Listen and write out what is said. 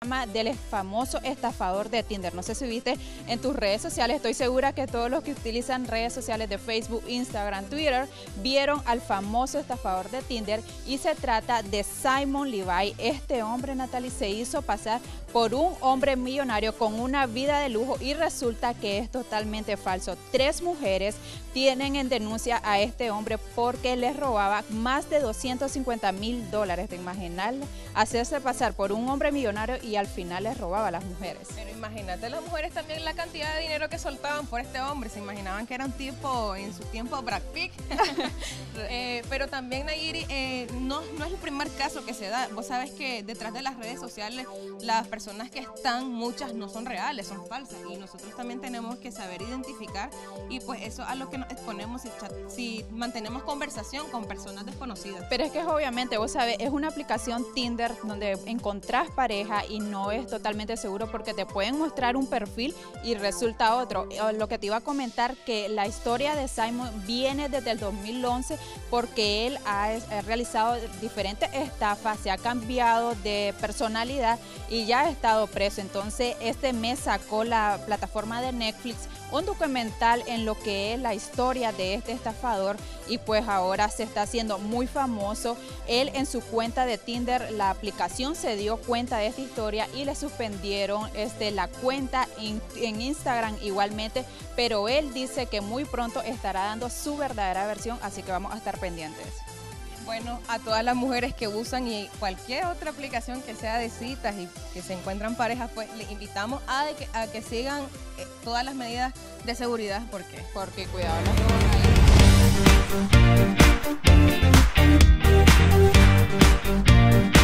del famoso estafador de Tinder. No sé si viste en tus redes sociales, estoy segura que todos los que utilizan redes sociales de Facebook, Instagram, Twitter, vieron al famoso estafador de Tinder y se trata de Simon Levi. Este hombre, Natalie, se hizo pasar por un hombre millonario con una vida de lujo y resulta que es totalmente falso. 3 mujeres tienen en denuncia a este hombre porque les robaba más de $250,000. ¿Te imaginas hacerse pasar por un hombre millonario y al final les robaba a las mujeres? Pero imagínate las mujeres también la cantidad de dinero que soltaban por este hombre. Se imaginaban que era un tipo en su tiempo Brad Pitt. Pero también, Nayiri, no es el primer caso que se da. Vos sabes que detrás de las redes sociales las personas que están, muchas no son reales, son falsas, y nosotros también tenemos que saber identificar, y pues eso a lo que nos exponemos si mantenemos conversación con personas desconocidas. Pero es que obviamente, vos sabés, es una aplicación Tinder donde encontrás pareja y no es totalmente seguro porque te pueden mostrar un perfil y resulta otro. Lo que te iba a comentar, que la historia de Simon viene desde el 2011 porque él ha realizado diferentes estafas, se ha cambiado de personalidad y ya ha estado preso. Entonces este mes sacó la plataforma de Netflix un documental en lo que es la historia de este estafador y pues ahora se está haciendo muy famoso. Él en su cuenta de Tinder, la aplicación se dio cuenta de esta historia y le suspendieron la cuenta en Instagram igualmente, pero él dice que muy pronto estará dando su verdadera versión, así que vamos a estar pendientes. Bueno, a todas las mujeres que usan y cualquier otra aplicación que sea de citas y que se encuentran parejas, pues les invitamos a que sigan todas las medidas de seguridad. ¿Por qué? Porque cuidado las